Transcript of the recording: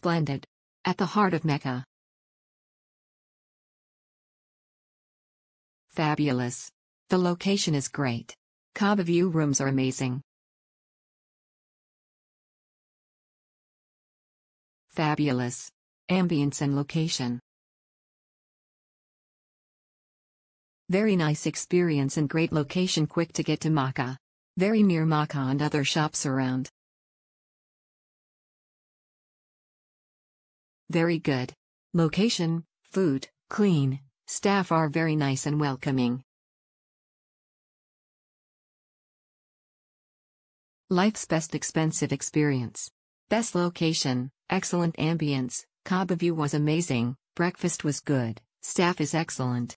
splendid. At the heart of Mecca. Fabulous. The location is great. Kaaba view rooms are amazing. Fabulous. Ambience and location. Very nice experience and great location, quick to get to Makkah. Very near Makkah and other shops around. Very good. Location, food, clean, staff are very nice and welcoming. Life's best expensive experience. Best location, excellent ambience, Kaaba view was amazing, breakfast was good, staff is excellent.